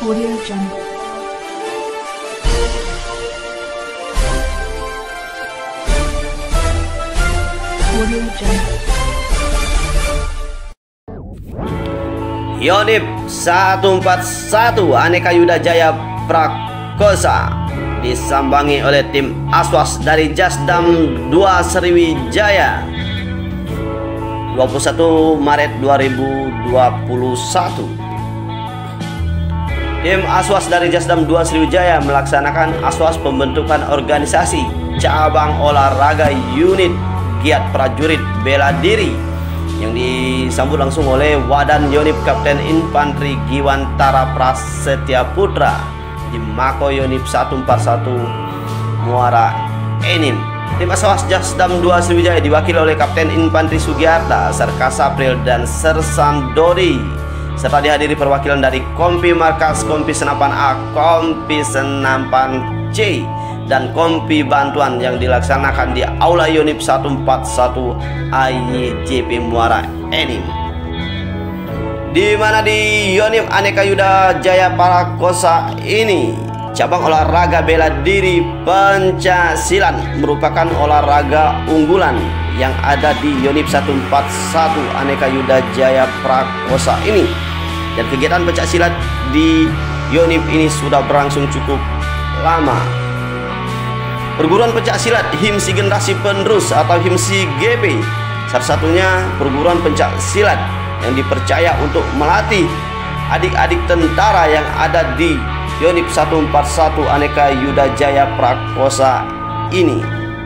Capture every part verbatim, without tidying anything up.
Audio Jungle. Audio Jungle. Yonif seratus empat puluh satu Aneka Yuda Jaya Prakosa disambangi oleh tim Aswas dari Jasdam dua Sriwijaya. Dua puluh satu Maret dua ribu dua puluh satu, tim Aswas dari Jasdam dua Sriwijaya melaksanakan aswas pembentukan organisasi cabang olahraga unit giat prajurit bela diri yang disambut langsung oleh Wadan Yonif Kapten Infanteri Giwantara Prasetya Putra di Mako Yonif seratus empat puluh satu Muara Enim. Tim Aswas Jasdam dua Sriwijaya diwakili oleh Kapten Infanteri Sugiarta, Serkas April, dan Sersan Dodi, serta dihadiri perwakilan dari Kompi Markas, Kompi Senapan A, Kompi Senapan C, dan Kompi Bantuan yang dilaksanakan di Aula Yonif seratus empat puluh satu A Y J P Muara Enim, di mana di Yonif Aneka Yuda Jaya Prakosa ini cabang olahraga bela diri pencaksilat merupakan olahraga unggulan yang ada di Yonif seratus empat puluh satu Aneka Yuda Jaya Prakosa ini, dan kegiatan pencaksilat di Yonif ini sudah berlangsung cukup lama. Perguruan pencaksilat Himsi Generasi Penerus atau Himsi G P satu-satunya perguruan pencaksilat yang dipercaya untuk melatih adik-adik tentara yang ada di Yonif seratus empat puluh satu Aneka Yuda Jaya Prakosa ini.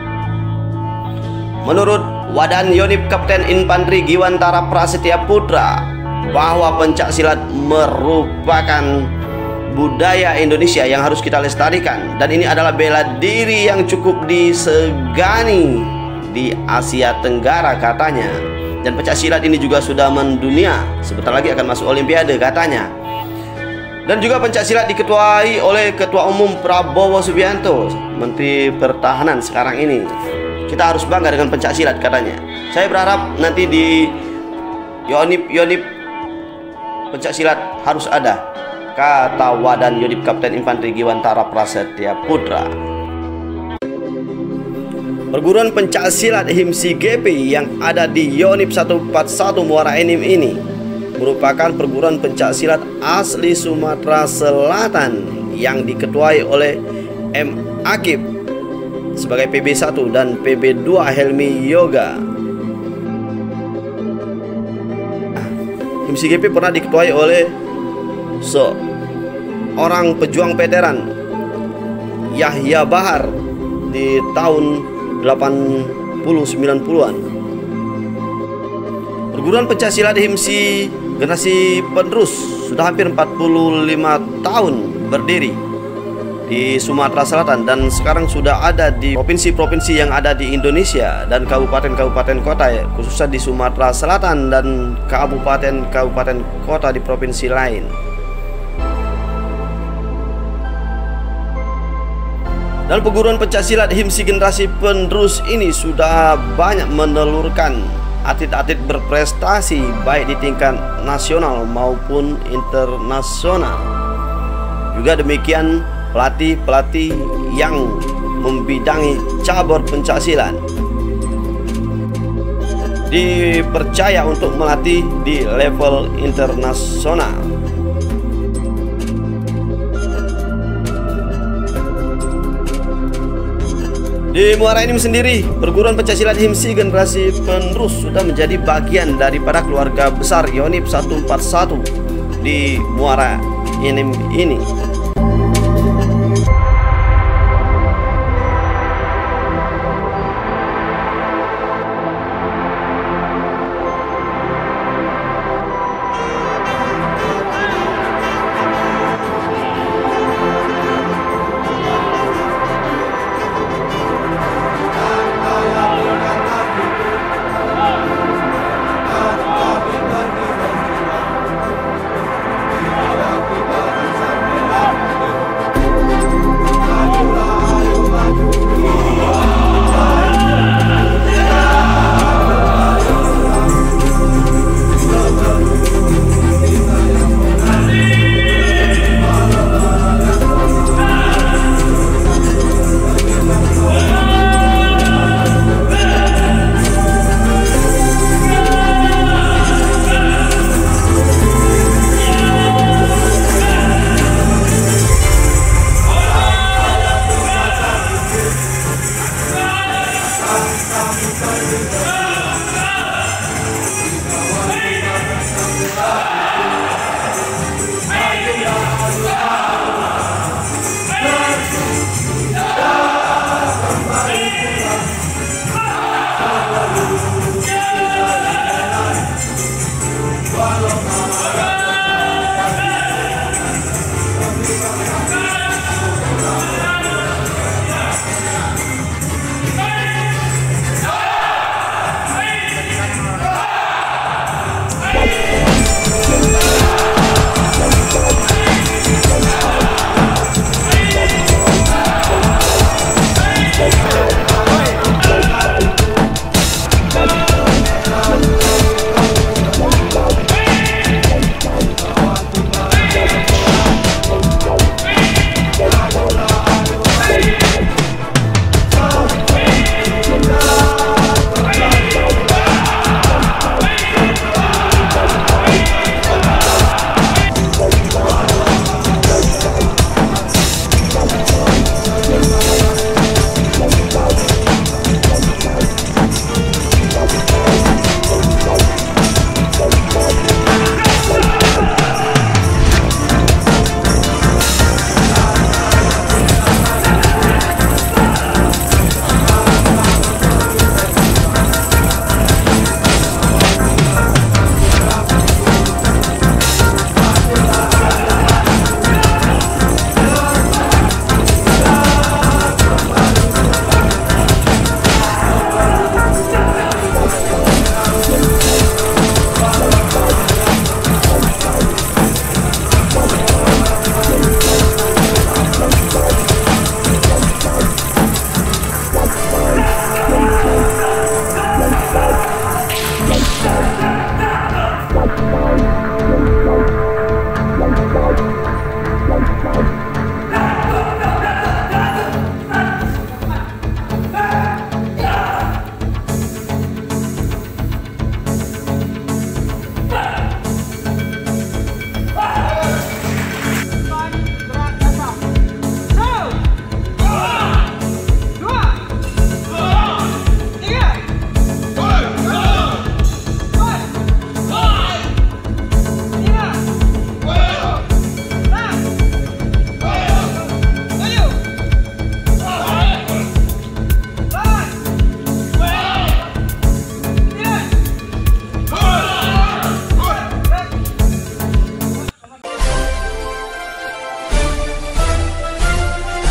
Menurut Wadan Yonif Kapten Infanteri Giwantara Prasetya Putra, bahwa pencaksilat merupakan budaya Indonesia yang harus kita lestarikan, dan ini adalah bela diri yang cukup disegani di Asia Tenggara katanya. Dan pencaksilat ini juga sudah mendunia, sebentar lagi akan masuk Olimpiade katanya. Dan juga pencaksilat diketuai oleh Ketua Umum Prabowo Subianto, Menteri Pertahanan sekarang ini. Kita harus bangga dengan pencaksilat katanya. Saya berharap nanti di Yonif Yonif pencaksilat harus ada, kata Wadan Yonif Kapten Infanteri Giwantara Prasetya Putra. Perguruan pencaksilat Himsi G P yang ada di Yonif seratus empat puluh satu Muara Enim ini merupakan perguruan pencaksilat asli Sumatera Selatan yang diketuai oleh M. Akib sebagai P B satu dan P B dua Helmi Yoga. Himsi G P pernah diketuai oleh seorang pejuang veteran Yahya Bahar di tahun delapan puluh sembilan puluhan. Perguruan pencaksilat Himsi Generasi Penerus sudah hampir empat puluh lima tahun berdiri di Sumatera Selatan, dan sekarang sudah ada di provinsi-provinsi yang ada di Indonesia dan kabupaten-kabupaten kota, ya, khususnya di Sumatera Selatan dan kabupaten-kabupaten kota di provinsi lain. Dan perguruan pencaksilat Himsi Generasi Penerus ini sudah banyak menelurkan atlet-atlet berprestasi baik di tingkat nasional maupun internasional. Juga demikian pelatih-pelatih yang membidangi cabur pencaksilat dipercaya untuk melatih di level internasional. Di Muara Enim sendiri, perguruan pencaksilat Himsi Generasi Penerus sudah menjadi bagian daripada keluarga besar Yonif seratus empat puluh satu di Muara Enim ini.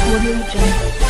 Audio Jungle.